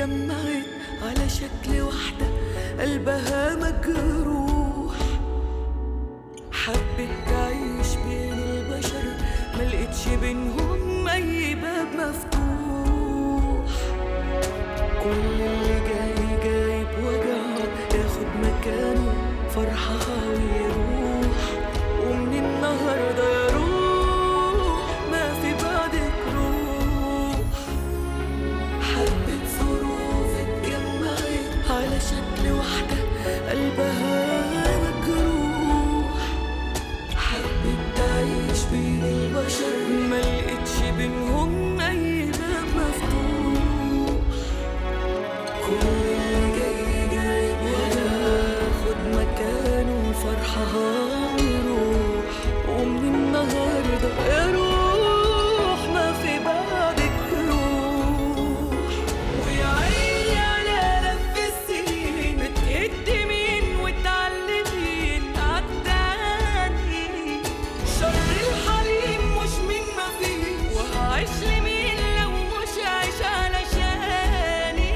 اتجمعت على شكل واحدة قلبها مجروح، حبت تعيش بين البشر ملقتش بينهم أي باب مفتوح. كل اللي جاي جايب وجعه ياخد مكانه فرحها ويروح، ومن النهارده يا روح ما في بعدك روح. حبت ظروف اتجمعت على شكل واحدة قلبها مجروح، حبت تعيش بين البشر ملقتش بينهم أي باب مفتوح. كل اللي جاي جايب وياخد مكانه فرحها ويروح، ومن النهارده يا روح ما في بعدك روح. ويا عيني على لف السنين بتقدمين وتعلمين عالتاني، شر الحليم مش من ما فيه، وهعيش لمين لو مش عايش علشاني.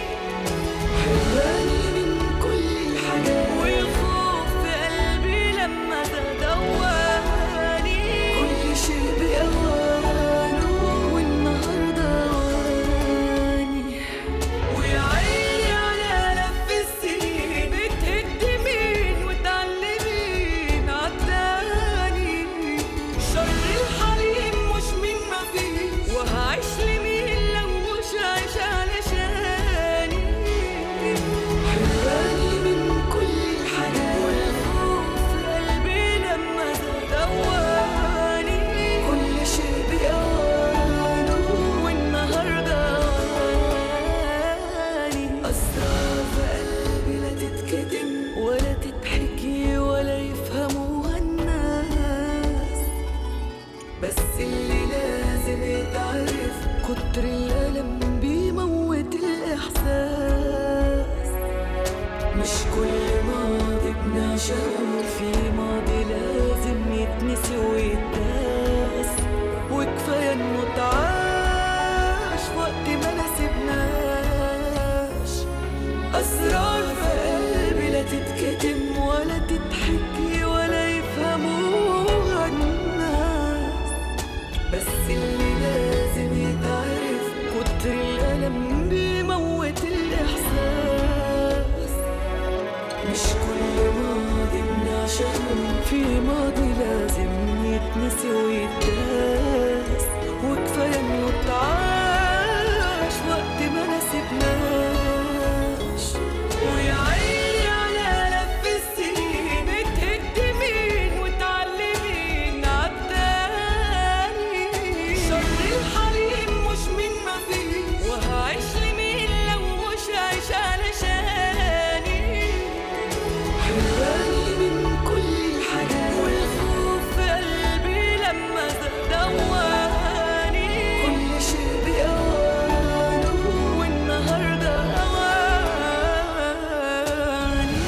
حراني من كل الحاجات والخوف في قلبي لما تدواني، كل شيء بأوانه والنهارده أواني. ويا عيني على لف السنين بتهدمين وتعلمين عالتاني، شر الحليم مش من ما فيه، وهعيش لمين لو مش عايش علشاني. حراني من كل الحاجات والخوف في قلبي لما تدواني، كل شيء بأوانه والنهارده أواني. أسرار في قلبي لا تتكتم ولا تتحكي ولا يفهموها الناس، بس اللي لازم يتعرف كتر الألم بيموت الإحساس. مش كل ماضي بنعشقه في ماضي لازم يتنسي ويتداس، وكفاية إنه اتعاش وقت ما نسيبناش. أسرار في قلبي لا تتكتم ولا تتحكي ولا يفهموها الناس، بس اللي لازم يتعرف كتر الألم بيموت الإحساس. مش كل ماضي بنعشقه في ماضي لازم يتنسي ويتداس، وكفاية إنه اتعاش وقت ما نسيبناش. ويا عيني على لف السنين بتهدمين وتعلمين عالتاني، شر الحليم مش من ما فيه، وهعيش لمين لو مش عايش علشاني. حراني من كل الحاجات والخوف في قلبي لما دواني، كل شيء بأوانه والنهارده أواني.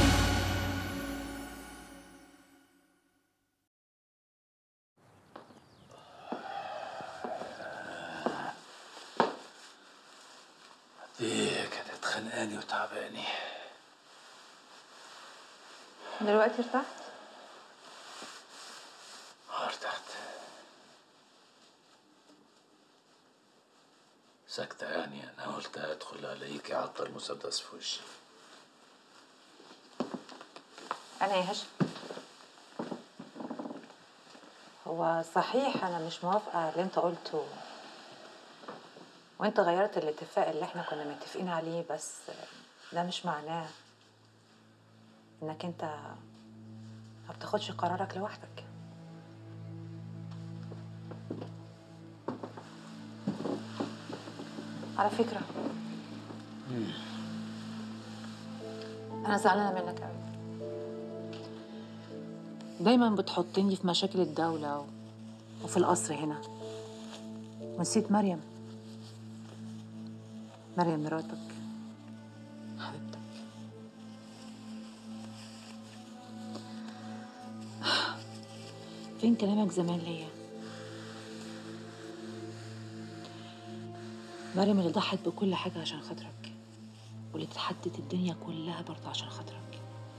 دي كانت خانقاني وتعباني. دلوقتي ارتحت؟ ارتحت. ساكتة يعني، أنا قلت أدخل ألاقيكي عطر المسدس في وشي. أنا يا هشام، هو صحيح أنا مش موافقة على اللي أنت قلته، وأنت غيرت الاتفاق اللي إحنا كنا متفقين عليه، بس ده مش معناه إنك أنت ما بتاخدش قرارك لوحدك. على فكرة أنا زعلانة منك أوي، دايما بتحطني في مشاكل الدولة وفي القصر هنا، ونسيت مريم مراتك حبيبتك. فين كلامك زمان ليا؟ مريم اللي ضحت بكل حاجة عشان خاطرك، واللي تتحدد الدنيا كلها برضه عشان خاطرك.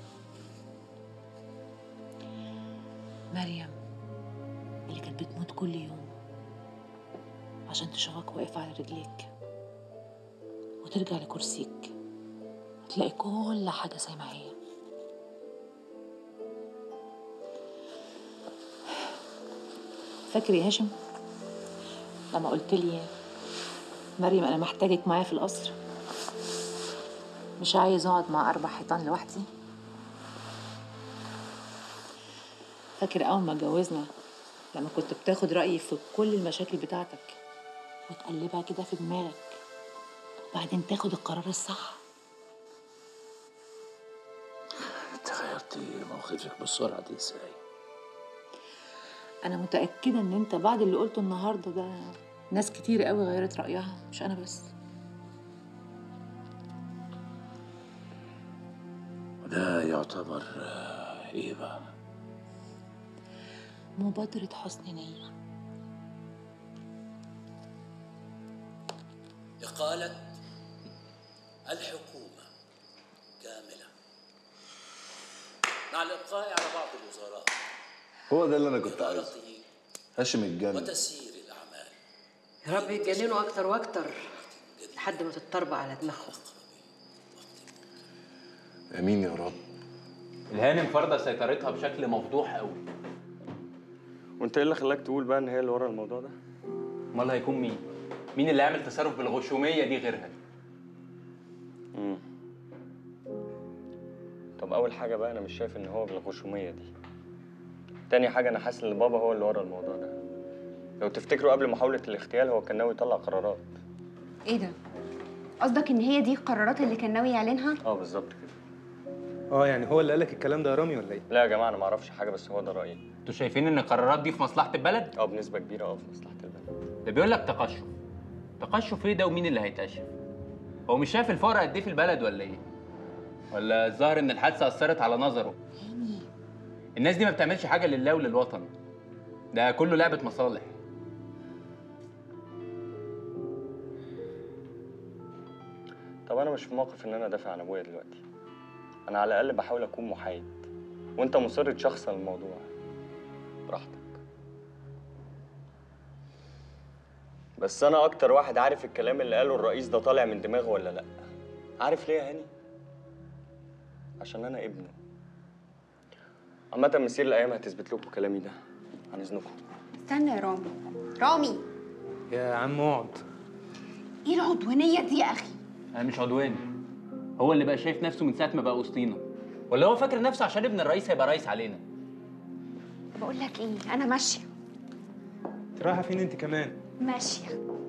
مريم اللي كانت بتموت كل يوم عشان تشوفك واقف على رجليك وترجع لكرسيك وتلاقي كل حاجة زي ما هي. فاكر يا هاشم لما قلت لي مريم أنا محتاجك معايا في القصر، مش عايز أقعد مع 4 حيطان لوحدي؟ فاكر أول ما اتجوزنا لما كنت بتاخد رأيي في كل المشاكل بتاعتك وتقلبها كده في دماغك وبعدين تاخد القرار الصح؟ انت غيرتي موقفك بالسرعة دي ازاي؟ أنا متأكدة إن أنت بعد اللي قلته النهاردة ده ناس كتير قوي غيرت رأيها، مش أنا بس. وده يعتبر ايه بقى؟ مبادرة حسن نية. إقالة الحكومة كاملة مع الإبقاء على بعض الوزارات. هو ده اللي انا كنت عايزه. هاشم اتجنن. وتسيير الأعمال. يا رب يتجننوا أكتر وأكتر لحد ما تتطربق على دماغهم. امين يا رب. الهانم فرضة سيطرتها بشكل مفضوح قوي. وانت ايه اللي خلاك تقول بقى ان هي اللي ورا الموضوع ده؟ امال هيكون مين؟ مين اللي عامل تصرف بالغشوميه دي غيرها؟ طب اول حاجه بقى انا مش شايف ان هو بالغشوميه دي. تاني حاجه انا حاسس ان بابا هو اللي ورا الموضوع ده. لو تفتكروا قبل محاوله الاغتيال هو كان ناوي يطلع قرارات. ايه ده؟ قصدك ان هي دي القرارات اللي كان ناوي يعلنها؟ بالظبط كده. يعني هو اللي قالك الكلام ده يا رامي ولا ايه؟ لا يا جماعه انا ما اعرفش حاجه بس هو ده رايي. انتوا شايفين ان القرارات دي في مصلحه البلد؟ بنسبه كبيره في مصلحه البلد. ده بيقول لك تقشف. تقشف ايه ده ومين اللي هيتقشف؟ هو مش شايف الفقر قد ايه في البلد ولا ايه؟ ولا الظاهر ان الحادثه اثرت على نظره؟ الناس دي ما بتعملش حاجه لله وللوطن. ده كله لعبه مصالح. طب انا مش في موقف ان انا ادافع عن ابويا دلوقتي. انا على الاقل بحاول اكون محايد. وانت مصر تشخصن الموضوع براحتك. بس انا اكتر واحد عارف الكلام اللي قاله الرئيس ده طالع من دماغه ولا لا. عارف ليه يا هاني؟ عشان انا ابنه. عامة مسير الايام هتثبت لكم كلامي ده. عن اذنكم. استنى يا رامي. رامي يا عم اقعد. ايه العدوانية دي يا اخي؟ انا مش عدواني. هو اللي بقى شايف نفسه من ساعه ما بقى وسطينا. ولا هو فاكر نفسه عشان ابن الرئيس هيبقى رئيس علينا؟ بقول لك ايه، انا ماشية. انت رايحة فين انت كمان؟ ماشية.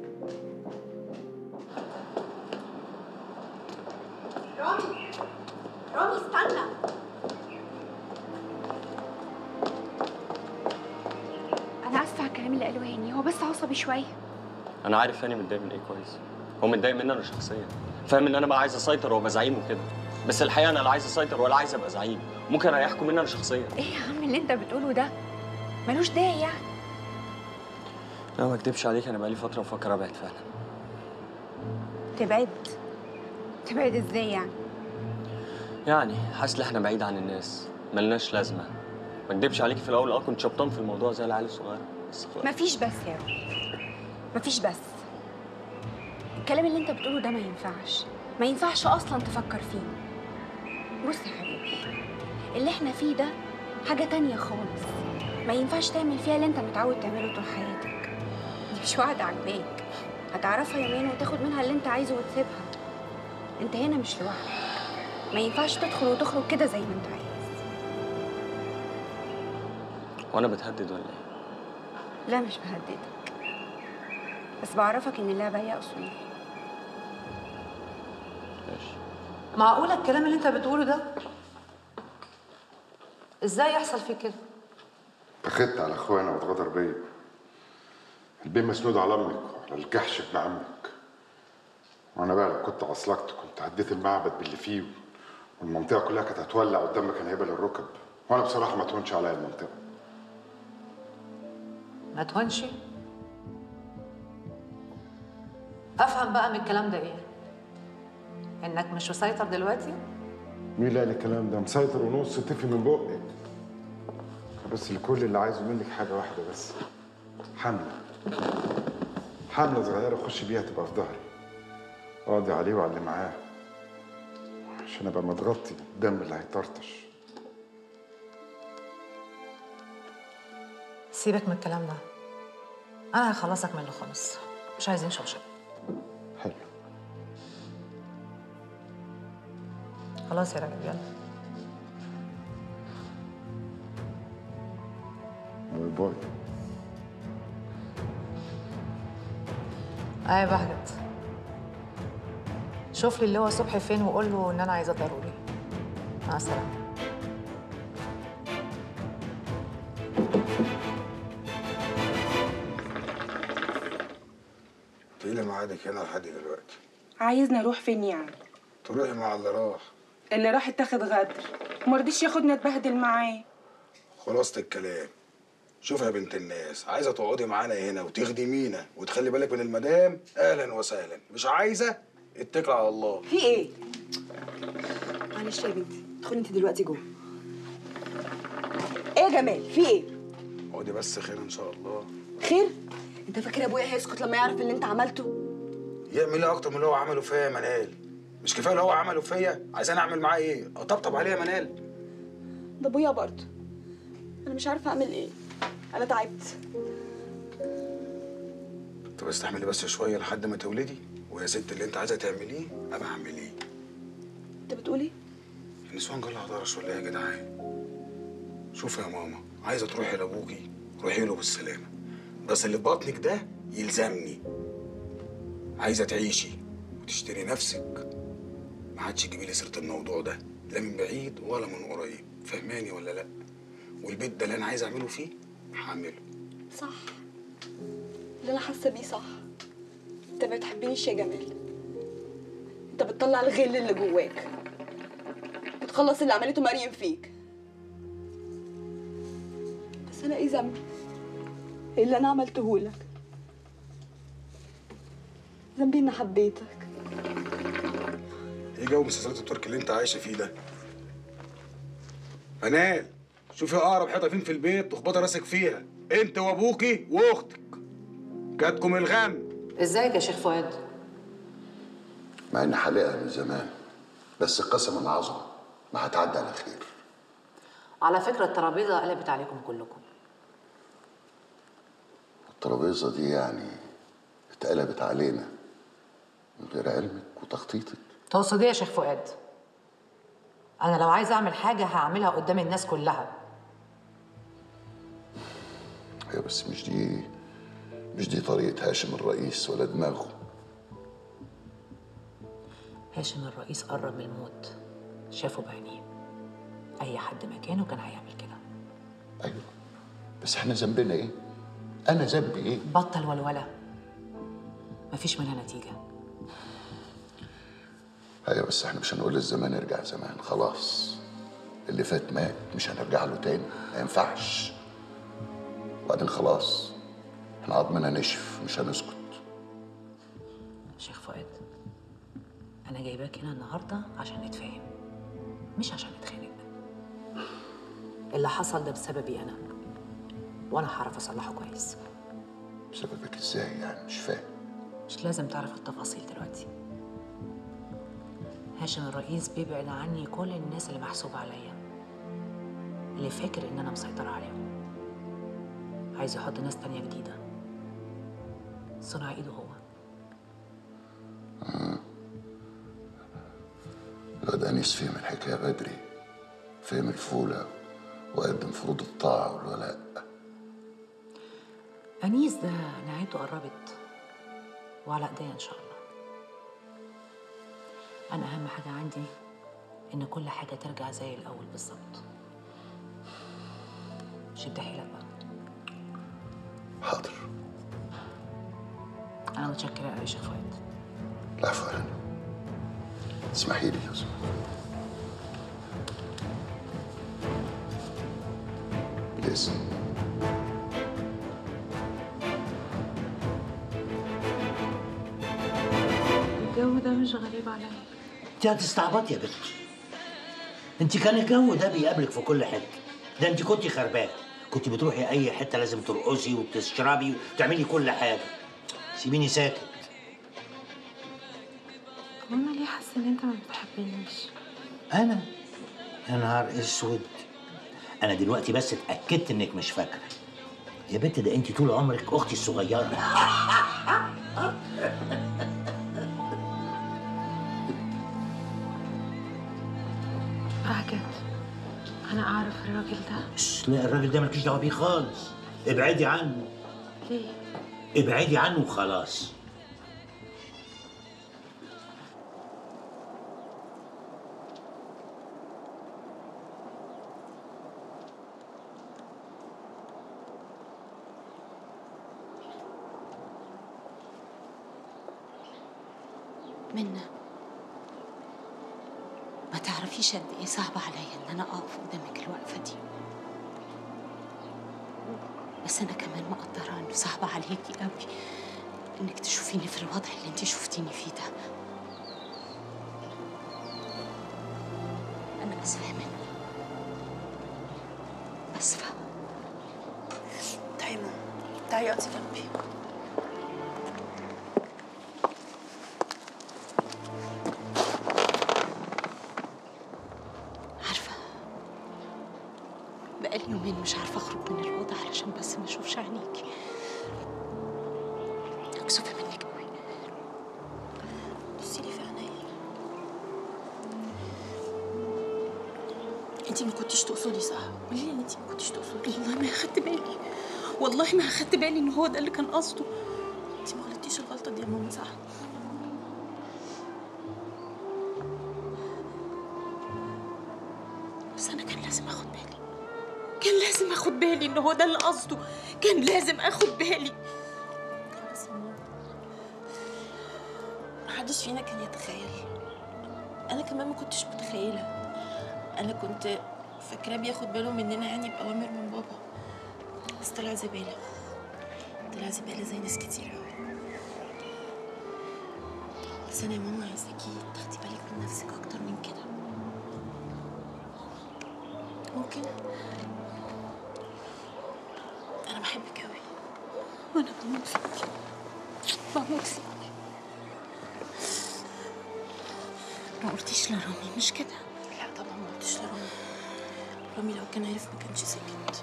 رامي رامي استنى. انا اسفة على الكلام اللي قاله هاني، هو بس عصبي شوية. انا عارف هاني متضايق من ايه كويس. هو متضايق مني انا شخصيا. فاهم ان انا بقى عايز اسيطر وابقى زعيم وكده. بس الحقيقه انا لا عايز اسيطر ولا عايز ابقى زعيم. ممكن اريحكم مني انا شخصيا. ايه يا عم اللي انت بتقوله ده؟ ملوش داعي يعني. لا ما اكدبش عليك انا بقالي فتره بفكر ابعد فعلا. تبعد؟ تبعد ازاي يعني؟ يعني حاسس ان احنا بعيد عن الناس، ملناش لازمه. ما اكدبش عليكي في الاول كنت شبطان في الموضوع زي العيال الصغيره، بس خلاص. مفيش بس يا رامي. مفيش بس. الكلام اللي انت بتقوله ده ما ينفعش. ما ينفعش اصلا تفكر فيه. بص يا حبيبي، اللي احنا فيه ده حاجة تانية خالص. ما ينفعش تعمل فيها اللي انت متعود تعمله طول حياتك. دي مش واحدة عجباك. هتعرفها يومين وتاخد منها اللي انت عايزه وتسيبها. انت هنا مش لوحدك. ما ينفعش تدخل وتخرج كده زي ما انت عايز. وانا بتهدد ولا ايه؟ لا مش بهددك، بس بعرفك ان اللعبة هي اصول. ماشي. معقولة الكلام اللي انت بتقوله ده؟ ازاي يحصل فيك كده؟ اتخذت على اخوانا واتغدر بيا. البيه مسنود على امك وعلى الجحش ابن عمك. وانا بقى لو كنت عصلكت كنت هديت المعبد باللي فيه والمنطقه كلها كانت هتولع قدام كان هيبقى للركب. وانا بصراحه ما تهونش عليا المنطقه. ما تهونش؟ افهم بقى من الكلام ده ايه؟ انك مش مسيطر دلوقتي؟ مين اللي قال الكلام ده؟ مسيطر ونص تفي من بقك. بس كل اللي عايزه منك حاجه واحده بس، حمله صغيره اخش بيها تبقى في ظهري، اقضي عليه وعلى اللي معاه، عشان ابقى متغطي بالدم اللي هيطرطش. سيبك من الكلام ده، انا هخلصك منه خالص، مش عايزين شوشره. حلو. خلاص يا راجل يلا. باي باي. يا بهجت، شوف لي اللي هو صبحي فين وقول له ان انا عايزاه ضروري. مع السلامه. ايه اللي معادك هنا لحد دلوقتي؟ عايزني اروح فين يعني؟ تروحي مع اللي راح. اللي راح اتاخد غدر ومرضيش ياخدني اتبهدل معاه. خلاصة الكلام، شوفي يا بنت الناس، عايزه تقعدي معانا هنا وتخدمينا وتخلي بالك من المدام، اهلا وسهلا. مش عايزه اتكل على الله. في ايه؟ معلش يا بنتي، ادخلي انت دلوقتي جوه. ايه يا جمال؟ في ايه؟ اقعدي بس، خير ان شاء الله. خير؟ انت فاكر ابويا هيسكت لما يعرف اللي انت عملته؟ يعمل ايه اكتر من اللي هو عمله فيا يا منال؟ مش كفايه اللي هو عمله فيا؟ عايزاني اعمل معاه ايه؟ اطبطب عليه يا منال؟ ده ابويا برضه. انا مش عارفه اعمل ايه، انا تعبت. طب استحملي بس شويه لحد ما تولدي، ويا ست اللي انت عايزه تعمليه ابقى اعمليه. انت بتقول ايه؟ النسوان جالها درش ولا ايه يا جدعان؟ شوفي يا ماما، عايزه تروحي لابوكي روحي له بالسلامه، بس اللي في بطنك ده يلزمني. عايزه تعيشي وتشتري نفسك، ما عادش تجيبي لي سيره الموضوع ده لا من بعيد ولا من قريب، فهماني ولا لا؟ والبيت ده اللي انا عايز اعمله فيه هعمله. صح، اللي انا حاسه بيه صح. انت ما بتحبنيش يا جمال، انت بتطلع الغل اللي جواك، بتخلص اللي عملته مريم فيك. بس انا ايه ذنبي؟ ايه اللي انا عملته لك؟ ذنبي اني حبيتك. ايه جو مسلسلات التركي اللي انت عايشه فيه ده؟ منال، شوفي اقرب حيطه فين في البيت واخبطي راسك فيها، انت وابوكي واختك. جاتكم الغم. ازيك يا شيخ فؤاد؟ مع اني حالقها من زمان، بس قسما العظمه ما هتعدي على خير. على فكره الترابيزه قلبت عليكم كلكم. الترابيزه دي يعني اتقلبت علينا من غير علمك وتخطيطك. تقصد ايه يا شيخ فؤاد؟ انا لو عايزه اعمل حاجه هعملها قدام الناس كلها. ايوه بس مش دي طريقه هاشم الرئيس ولا دماغه. هاشم الرئيس قرب من الموت، شافه بعينيه. اي حد مكانه كان هيعمل كده. ايوه بس احنا ذنبنا ايه؟ انا ذنبي ايه؟ بطل ولوله، مفيش منها نتيجه. ايوه بس احنا مش هنقول للزمان ارجع زمان، خلاص اللي فات مات، مش هنرجع له تاني، ما ينفعش. وبعدين خلاص احنا عظمنا نشف، مش هنسكت. شيخ فؤاد، انا جايباك هنا النهارده عشان نتفاهم، مش عشان نتخانق. اللي حصل ده بسببي انا، وانا هعرف اصلحه كويس. بسببك ازاي يعني؟ مش فاهم. مش لازم تعرف التفاصيل دلوقتي. هاشم الرئيس بيبعد عني كل الناس اللي محسوبة عليا، اللي فاكر ان انا مسيطرة عليهم. عايز يحط ناس تانية جديدة صنع ايده هو. الواد أنيس فهم الحكاية بدري، فهم الفولة وقدم فروض الطاعة والولاء. أنيس ده نهايته قربت وعلى ايديا ان شاء الله. انا اهم حاجة عندي ان كل حاجة ترجع زي الاول بالظبط. شد حيلك بقى. حاضر. انا متشكرة قوي يا شيخ فؤاد. العفو يا هاني. اسمحي لي. بالاسم. الجو ده مش غريب عليا. انت هتستعبطي يا بنت. انت كان الجو ده بيقابلك في كل حته، ده انت كنتي خربانه، كنت بتروحي اي حته لازم ترقصي وتشربي وتعملي كل حاجه. سيبيني ساكت. هو انا ليه حاسه ان انت ما بتحبنيش؟ انا يا نهار اسود، انا دلوقتي بس اتاكدت انك مش فاكره يا بنت. ده انت طول عمرك اختي الصغيره. بهجت، انا اعرف الراجل ده. لا الراجل ده مالكيش دعوه بيه خالص، ابعدي عنه. ليه؟ ابعدي عنه وخلاص. منى، ما تعرفيش قد ايه صعب عليا ان انا اقف قدامك الوقفه دي، بس انا كمان مقدره انه صعب عليكي قوي انك تشوفيني في الوضع اللي انت شفتيني فيه ده. انا اسفه يا منى، اسفه. تعالي ماما، تعالي اقعدي جنبي. بقالي يومين مش عارفه اخرج من الاوضه علشان بس ما اشوفش عينيكي. مكسوفه منك قوي. بصي لي في عينيا. انت ما كنتيش تقصدي صح؟ قولي لي ان انت ما كنتيش تقصدي. والله ما اخدت بالي، والله ما اخدت بالي ان هو ده اللي كان قصده. انت ما غلطتيش الغلطه دي يا ماما صح؟ بس انا كان لازم اخد بالي، كان لازم اخد بالي ان هو ده اللي قصده، كان لازم اخد بالي. خلاص يا ماما، محدش فينا كان يتخيل. انا كمان ما كنتش متخيله، انا كنت فاكراه بياخد باله مننا يعني باوامر من بابا، بس طلع زباله، طلع زباله زي ناس كتير قوي. بس انا يا ماما عايزاكي تاخدي بالك من نفسك اكتر من كده. ممكن؟ أنا بحبك أوي، وأنا بموت فيكي، بموت فيكي. ما قلتيش لرامي مش كده؟ لا طبعا ما قلتيش لرامي. رامي لو كان عارف ما كانش سكت.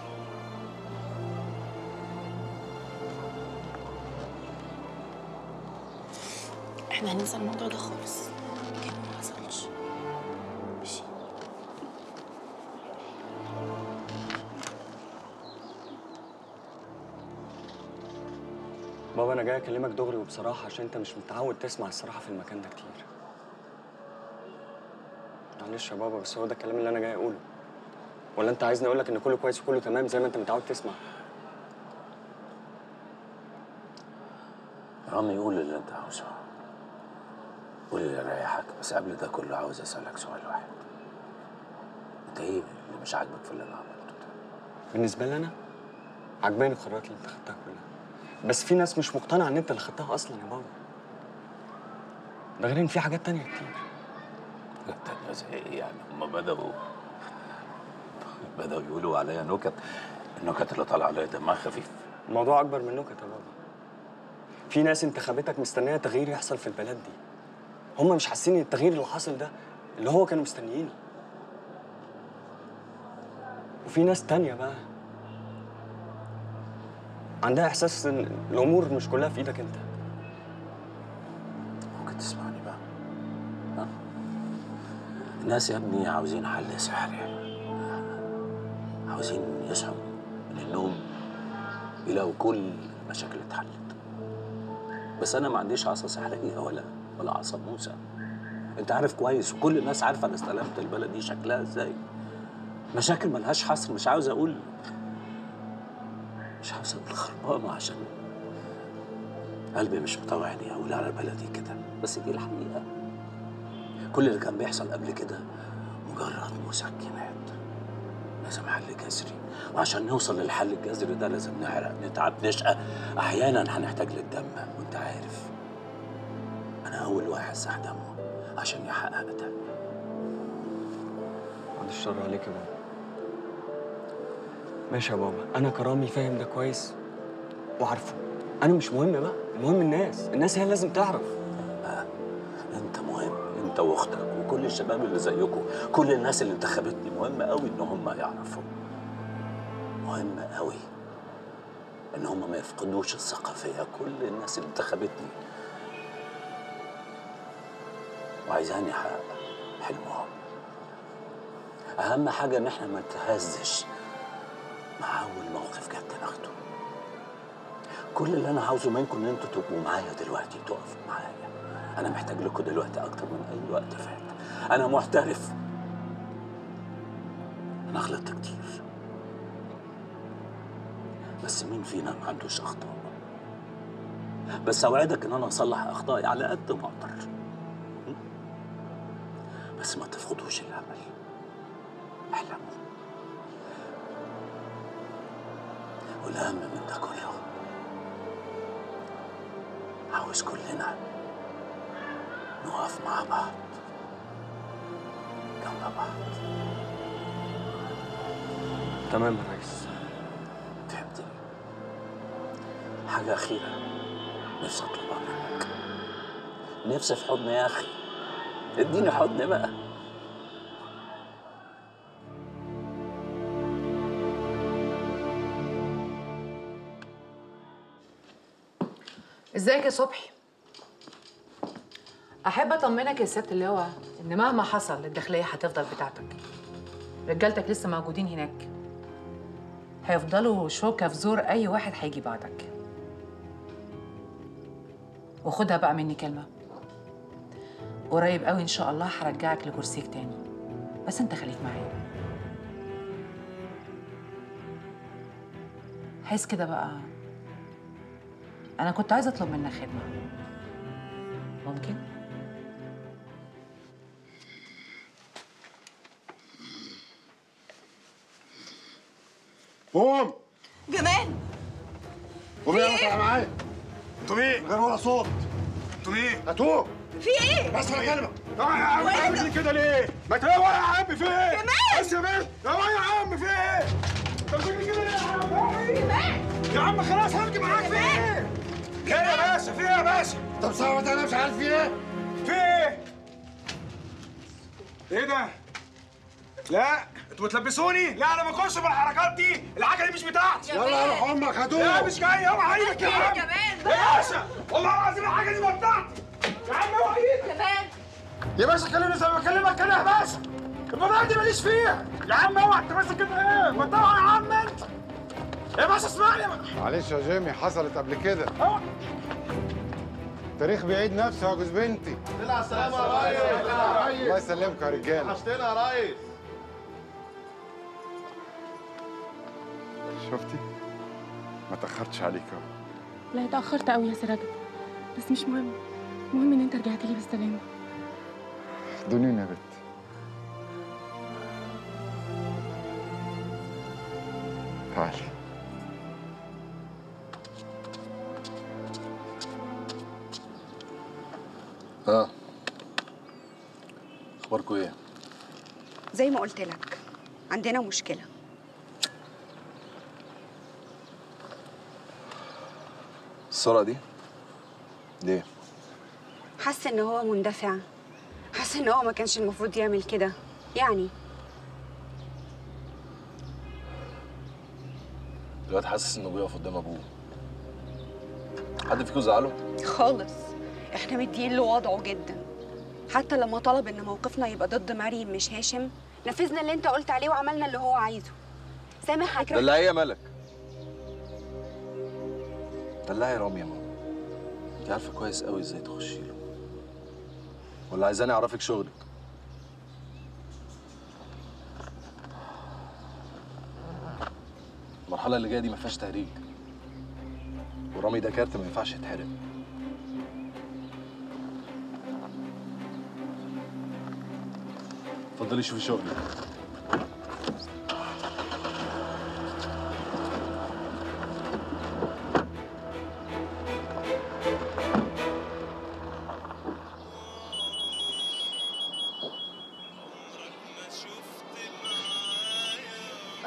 احنا هننسى الموضوع ده خالص، كأنه ما حصلش. ماشي؟ بابا انا جاي اكلمك دغري وبصراحه عشان انت مش متعود تسمع الصراحه في المكان ده كتير. معلش يا بابا بس هو ده الكلام اللي انا جاي اقوله. ولا انت عايزني اقول لك ان كله كويس وكله تمام زي ما انت متعود تسمع؟ رامي قول اللي انت عاوزه، قول اللي يريحك، بس قبل ده كله عاوز اسالك سؤال واحد. انت ايه اللي مش عاجبك في اللي انا عملته ده؟ بالنسبه لي انا عجباني القرارات اللي انت خدتها كلها، بس في ناس مش مقتنعه ان انت اللي خدتها اصلا يا بابا. ده غير ان في حاجات تانية كتير. حاجات تانية زي ايه يعني؟ هما بدأوا يقولوا عليا نكت، النكت اللي طالعه عليا دمها خفيف. الموضوع اكبر من نكت يا بابا. في ناس انتخاباتك مستنيه تغيير يحصل في البلد دي، هم مش حاسين ان التغيير اللي حاصل ده اللي هو كانوا مستنيينه. وفي ناس تانية بقى عندها احساس ان الامور مش كلها في ايدك انت. ممكن تسمعني بقى؟ ها؟ الناس يا ابني عاوزين حل سحري، عاوزين يصحوا من النوم يلاقوا كل المشاكل اتحلت. بس انا ما عنديش عصا سحريه ولا عصا موسى. انت عارف كويس وكل الناس عارفه انا استلمت البلد دي شكلها ازاي. مشاكل ملهاش حصر، مش عاوز اقول خربانه عشان قلبي مش مطوعني اقول على بلدي كده، بس دي الحقيقه. كل اللي كان بيحصل قبل كده مجرد مسكنات، لازم حل جذري، وعشان نوصل للحل الجذري ده لازم نعرق، نتعب، نشقى، احيانا هنحتاج للدم. وانت عارف انا اول واحد ساح دمه، عشان يحقق ده. بعد الشر عليك يا بابا. ماشي يا بابا، انا كرامي فاهم ده كويس وعارفه. انا مش مهم بقى، المهم الناس هي اللي لازم تعرف. انت مهم، انت واختك وكل الشباب اللي زيكم، كل الناس اللي انتخبتني مهم قوي ان هم يعرفوا. مهم قوي ان هم ما يفقدوش الثقه فيا، كل الناس اللي انتخبتني وعايزاني احقق حلمهم. اهم حاجه ان احنا ما نتهزش مع اول موقف جد ناخده. كل اللي انا عاوزه منكم ان انتوا تبقوا معايا دلوقتي، تقفوا معايا. انا محتاج لكم دلوقتي اكتر من اي وقت فات. انا محترف، انا غلطت كتير، بس مين فينا ما عندوش اخطاء؟ بس اوعدك ان انا اصلح اخطائي على قد ما اقدر. بس ما تفقدوش الامل، احلموا. والاهم من ده كله، عاوز كلنا نقف مع بعض جنب بعض. تمام يا ريس. فهمتني؟ حاجة أخيرة نفسي أطلبها منك. نفسي في حضن يا أخي، اديني حضن بقى. ازيك يا صبحي؟ احب اطمنك يا سياده اللواء ان مهما حصل الداخليه هتفضل بتاعتك. رجالتك لسه موجودين هناك، هيفضلوا شوكه في زور اي واحد هيجي بعدك. وخدها بقى مني كلمه، قريب قوي ان شاء الله هرجعك لكرسيك تاني، بس انت خليك معايا. حس كده بقى، انا كنت عايزه اطلب منك خدمه، ممكن؟ قوم جمال قوم يلا تعالى معايا. انتوا مين؟ غير ولا صوت. انتوا مين؟ هاتوه. في ايه؟ بس انا كلمه. يا عم عامل كده ليه؟ ما تروق يا عم في ايه؟ جمال بس يا بيه، يا عم في ايه؟ انت بتعمل كده ليه يا عم؟ جمال يا عم خلاص هرجع معاك في ايه؟ خير يا باشا، في ايه يا باشا؟ طب صعب انا مش عارف في ايه؟ في ايه؟ ايه ده؟ لا انتوا بتلبسوني؟ لا انا ما اخش بالحركات دي، الحاجه دي مش بتاعتي. يلا روح امك هاتوه. لا مش جاي، اوعى ايدك يا عم. كمان يا باشا والله العظيم الحاجه دي ما بتاعتي. يا عم اوعى ايدك. كمان يا باشا كلمني زي ما بكلمك كده يا باشا. الموضوع دي ماليش فيها. يا عم اوعى انت ماسك كده ايه؟ ما تطلع يا عم انت. يا باشا اسمعني. معلش يا جيمي، حصلت قبل كده. التاريخ بيعيد نفسه يا جوز بنتي. طلع السلامة يا ريس. الله يسلمكم يا رجاله. وحشتنا يا ريس. شفتي؟ ما تاخرتش عليك اهو. لا اتأخرت قوي يا سراج، بس مش مهم. المهم ان انت رجعت لي بالسلامة. دونين يا بت. تعالي. اخباركم ايه؟ زي ما قلت لك، عندنا مشكلة. السرعة دي؟ ليه؟ حاسة ان هو مندفع، حاسة ان هو ما كانش المفروض يعمل كده يعني. الواد حاسس انه بيقف قدام ابوه. حد فيكم زعله؟ خالص، احنا مدين له وضعه جدا. حتى لما طلب ان موقفنا يبقى ضد مريم مش هاشم، نفذنا اللي انت قلت عليه وعملنا اللي هو عايزه. سامح هيكره. دلعي يا ملك. دلعي يا رامي يا ماما. انت عارفه كويس قوي ازاي تخشي له. ولا عايزاني اعرفك شغلك؟ المرحله اللي جايه دي ما فيهاش تهريج. ورامي ده كارت ما ينفعش يتحرق. اتفضلي شوفي شغلك.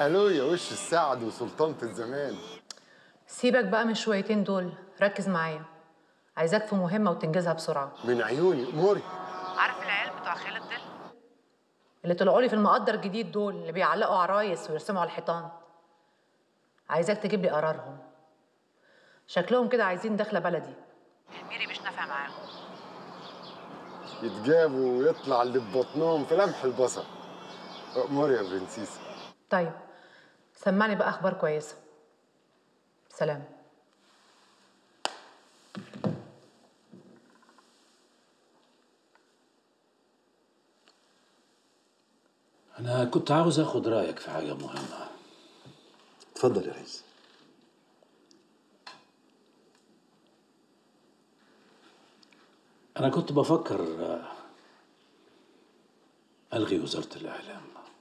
الو يا وش السعد وسلطنة الزمان. سيبك بقى من شويتين دول، ركز معايا. عايزاك في مهمة وتنجزها بسرعة. من عيوني اموري. عارف العيال بتوع خالد دل اللي طلعوا لي في المقدر الجديد دول، اللي بيعلقوا عرايس ويرسموا على الحيطان؟ عايزاك تجيب لي قرارهم. شكلهم كده عايزين دخلة بلدي. الميري مش نافع معاهم. يتجابوا ويطلع اللي ببطنهم في لمح البصر. اموري يا برنسيسة. طيب سمعني بقى اخبار كويسة. سلام. أنا كنت عاوز آخد رأيك في حاجة مهمة. اتفضل يا ريس. أنا كنت بفكر ألغي وزارة الإعلام.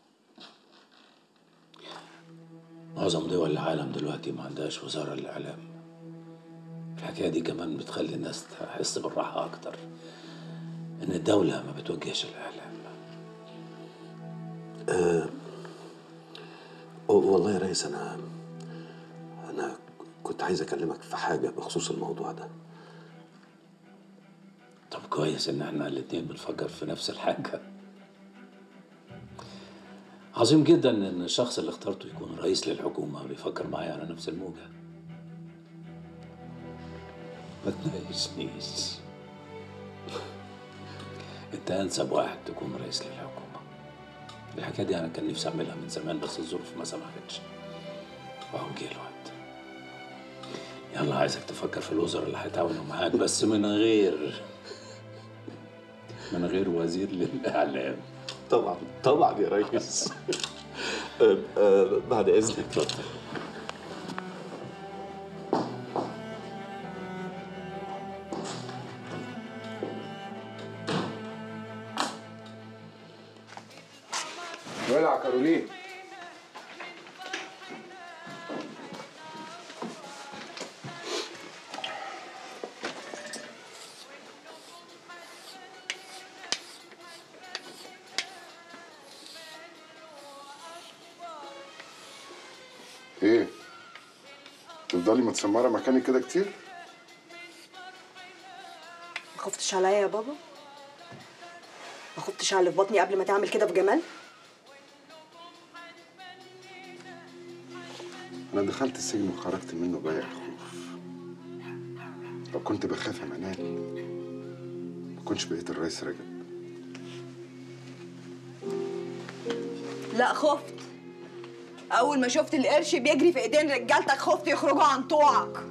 معظم دول العالم دلوقتي ما عندهاش وزارة للإعلام. الحكاية دي كمان بتخلي الناس تحس بالراحة أكتر إن الدولة ما بتوجهش الإعلام. والله يا ريس، أنا كنت عايز أكلمك في حاجة بخصوص الموضوع ده. طب كويس إن إحنا الاتنين بنفكر في نفس الحاجة. عظيم جدا إن الشخص اللي اخترته يكون رئيس للحكومة بيفكر معايا على نفس الموجة. ما تناقشنيش. أنت أنسب واحد تكون رئيس للحكومة. الحكاية دي أنا كان نفسي أعملها من زمان، بس الظروف ما سمحتش. وأهو جه الوقت. يلا عايزك تفكر في الوزراء اللي هيتعاونوا معاك، بس من غير وزير للإعلام. طبعا طبعا يا ريس. بعد إذنك. اتفضل. ولع كارولين. ايه؟ تفضلي متسمرة مكاني كده كتير؟ ما خفتش عليا يا بابا؟ ما خفتش على اللي في بطني قبل ما تعمل كده في جمال؟ أنا دخلت السجن وخرجت منه بايع خوف. لو كنت بخاف يا منال ما كنتش بقيت الرئيس رجب. لا خفت. أول ما شفت القرش بيجري في إيدين رجالتك خفت يخرجوا عن طوعك.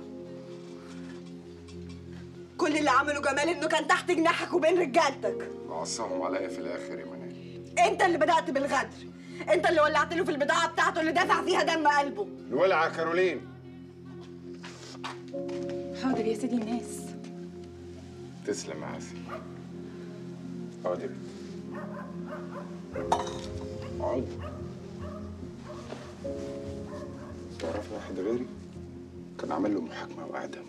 كل اللي عمله جمال إنه كان تحت جناحك وبين رجالتك. وعصاهم عليا في الآخر يا منال. أنت اللي بدأت بالغدر. أنت اللي ولعت له في البضاعة بتاعته اللي دافع فيها دم قلبه. الولعة يا كارولين. حاضر يا سيدي الناس. تسلم يا عسل. اقعدي. اقعدي. تعرفي واحد غيري كان عامل له محاكمة وأعدامه.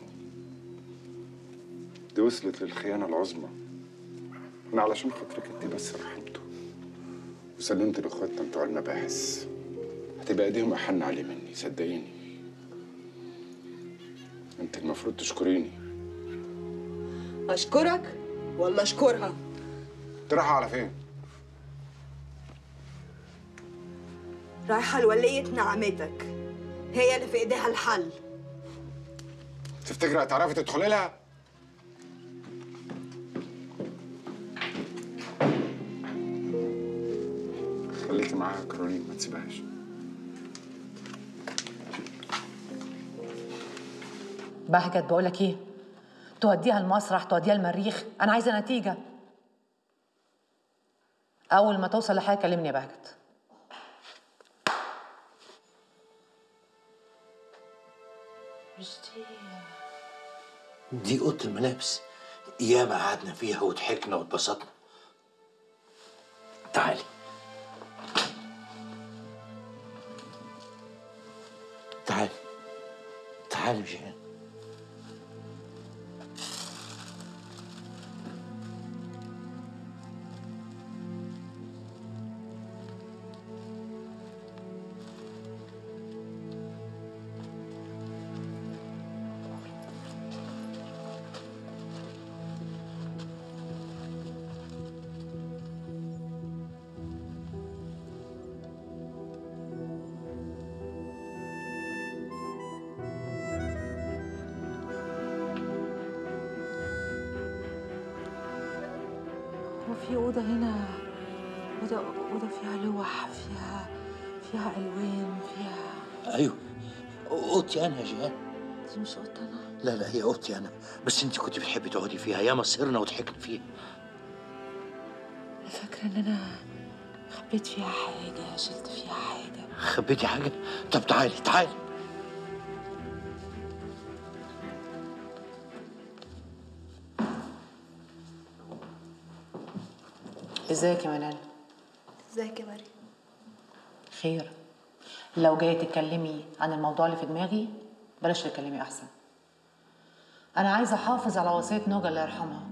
دي وصلت للخيانة العظمى. أنا علشان خاطرك أنت بس رحمته وسلمت لإخواتنا بتوع المباحث. هتبقى إيديهم أحن عليه مني، صدقيني. أنت المفروض تشكريني. أشكرك ولا أشكرها؟ أنت رايحة على فين؟ رايحة لولية نعمتك، هي اللي في إيديها الحل. تفتكري هتعرفي تدخلي لها؟ خليكي معاها كارولين، ما تسيبهاش. بهجت بقولك ايه؟ توديها المسرح، توديها المريخ، انا عايزه نتيجه. اول ما توصل لحاجه كلمني يا بهجت. دي اوضه الملابس، ياما قعدنا فيها وضحكنا واتبسطنا. تعالي. تعالي جيهان. في أوضة هنا، أوضة فيها لوح، فيها ألوان، فيها. ايوه اوضتي انا يا جيهان. دي مش أوضتي أنا؟ لا هي اوضتي انا، بس انت كنت بتحبي تقعدي فيها، ياما سهرنا وضحكنا فيها. أنا فاكرة إن أنا خبيت فيها حاجة، شلت فيها حاجة. خبيتي حاجة؟ طب تعالي. ازيك يا منال؟ ازيك يا مريم؟ خير. لو جاية تتكلمي عن الموضوع اللي في دماغي بلاش تتكلمي أحسن. أنا عايزة أحافظ على وصية نوجة الله يرحمها.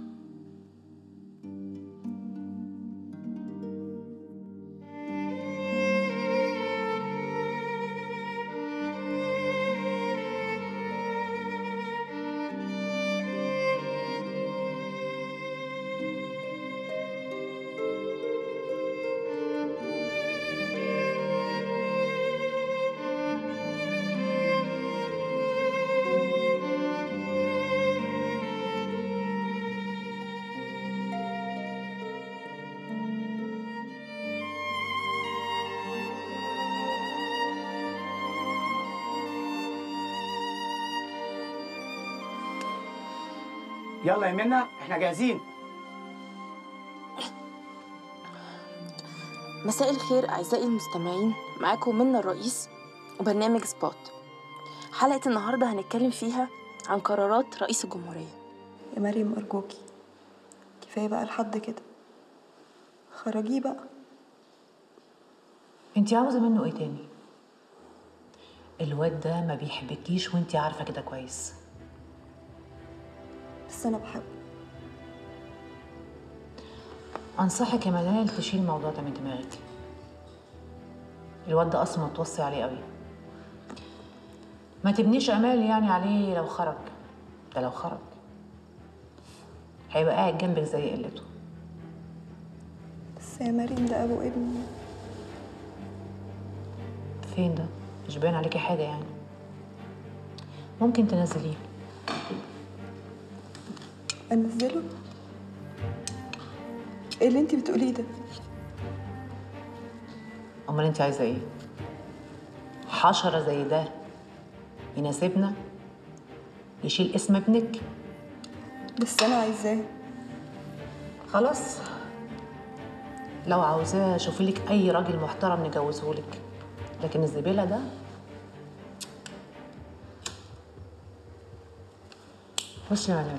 يلا يا منى احنا جاهزين. مساء الخير أعزائي المستمعين، معاكم منى الرئيس وبرنامج سبوت. حلقة النهاردة هنتكلم فيها عن قرارات رئيس الجمهورية. يا مريم أرجوكي كفاية بقى لحد كده، خرجيه بقى. انتي عاوزة منه ايه تاني؟ الواد ده ما بيحبكيش وانتي عارفة كده كويس. بس أنا بحبه. أنصحك يا منال تشيل الموضوع ده من دماغك. الواد ده أصلا متوصي عليه قوي. ما تبنيش أمال يعني عليه لو خرج. ده لو خرج هيبقى قاعد جنبك زي قلته. بس يا مريم ده أبو ابني. فين ده؟ مش باين عليكي حاجة يعني. ممكن تنزليه. أنزله؟ إيه اللي أنتي بتقوليه ده؟ أمال أنتي عايزة إيه؟ حشرة زي ده يناسبنا؟ يشيل اسم ابنك؟ بس أنا عايزاه. خلاص، لو عاوزاه شوفي لك أي راجل محترم نجوزهولك، لكن الزبالة ده. بصي يا منال،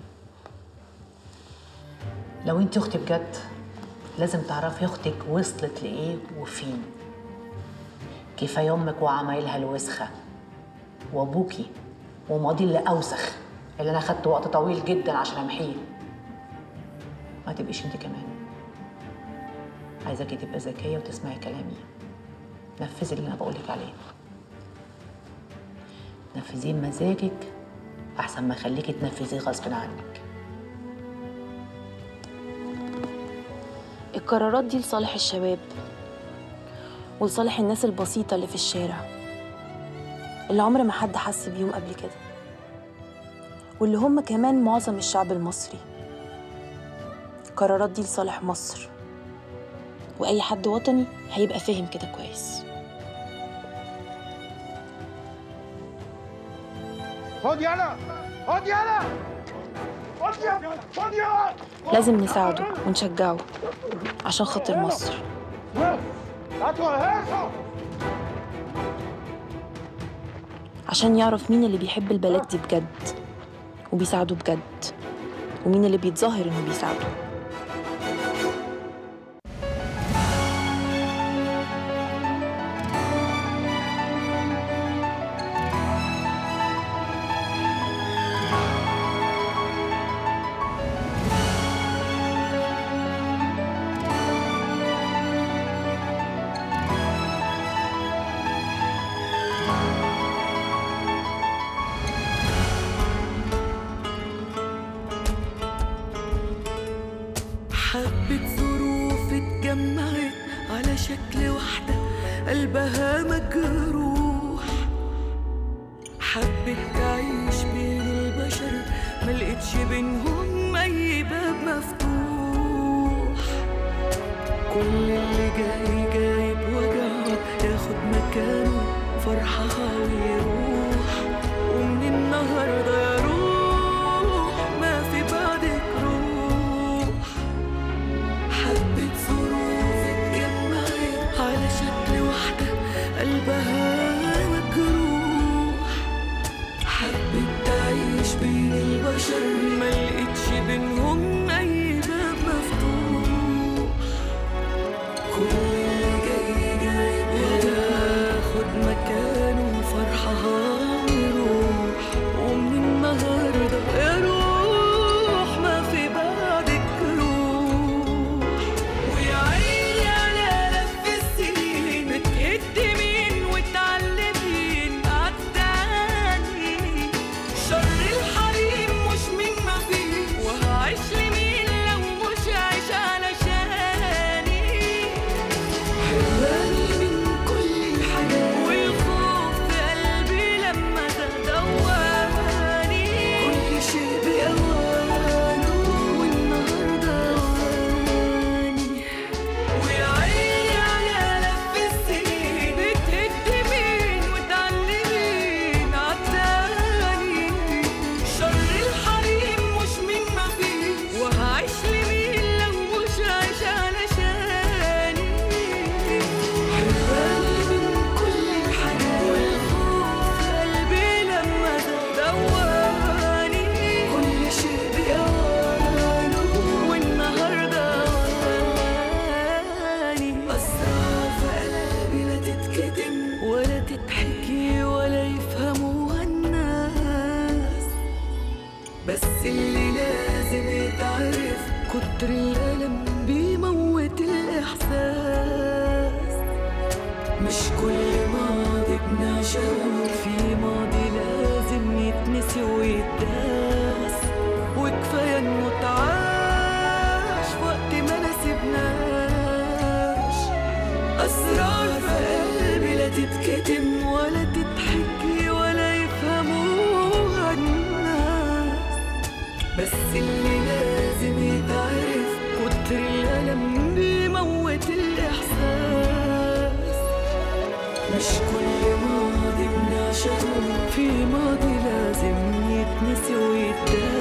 لو انت اختي بجد لازم تعرفي اختك وصلت لايه وفين. كفايه امك وعمايلها الوسخه، وابوكي وماضي اللي اوسخ اللي انا خدت وقت طويل جدا عشان امحيه. ما تبقيش انت كمان. عايزاكي تبقى ذكيه وتسمعي كلامي. نفذي اللي انا بقولك عليه. نفذيه بمزاجك احسن ما اخليكي تنفذيه غصب عنك. القرارات دي لصالح الشباب ولصالح الناس البسيطة اللي في الشارع، اللي عمر ما حد حس بيهم قبل كده، واللي هم كمان معظم الشعب المصري. القرارات دي لصالح مصر، وأي حد وطني هيبقى فاهم كده كويس. خد يلا خد يلا خد يلا خد يلا. لازم نساعده ونشجعه عشان خاطر مصر. عشان يعرف مين اللي بيحب البلد دي بجد وبيساعده بجد، ومين اللي بيتظاهر انه بيساعده. حبة ظروف اتجمعت على شكل واحدة قلبها مجروح، حبت تعيش بين البشر ملقتش بينهم أي باب مفتوح. كل اللي جاي جايب وجعه ياخد مكانه فرحها ويروح، ومن النهارده يا روح ما في بعدك روح. حبة ظروف اتجمعت على شكل واحدة قلبها مجروح، حبت تعيش بين البشر ملقتش بينهم أي باب مفتوح. كل اللي جاي جايب وياخد مكانه فرحها ويروح، ومن النهارده يا روح ما في بعدك روح. ويا عيني على لف السنين بتهد مين وتعلمين عالتاني، شر الحريم مش من ما فيه، وهعيش لمين لو مش عايش علشاني. حراني من كل الحاجات والخوف في قلبي لما تدواني، كل شيء بأوانه والنهارده أواني. ويا عيني على لف السنين بتهد مين وتعلمين عالتاني، شر الحريم مش من ما فيه، وهعيش لمين لو مش عايش علشاني. حراني من كل الحاجات والخوف في قلبي لما تدواني، كل شيء بأوانه والنهارده أواني. أسرار في قلبي لا تتكتم ولا تتحكي ولا يفهموها الناس، بس اللي لازم يتعرف كتر الألم بيموت الإحساس. مش كل ماضي بنعشقه في ماضي لازم يتنسي ويتداس، وكفاية إنه اتعاش وقت ما نسيبناش. أسرار في قلبي لا تتكتم ولا تتحكي ولا يفهموها الناس، بس اللي لازم يتعرف كتر الألم بيموت الإحساس. مش كل ماضي بنعشقه في ماضي لازم يتنسي ويتداس.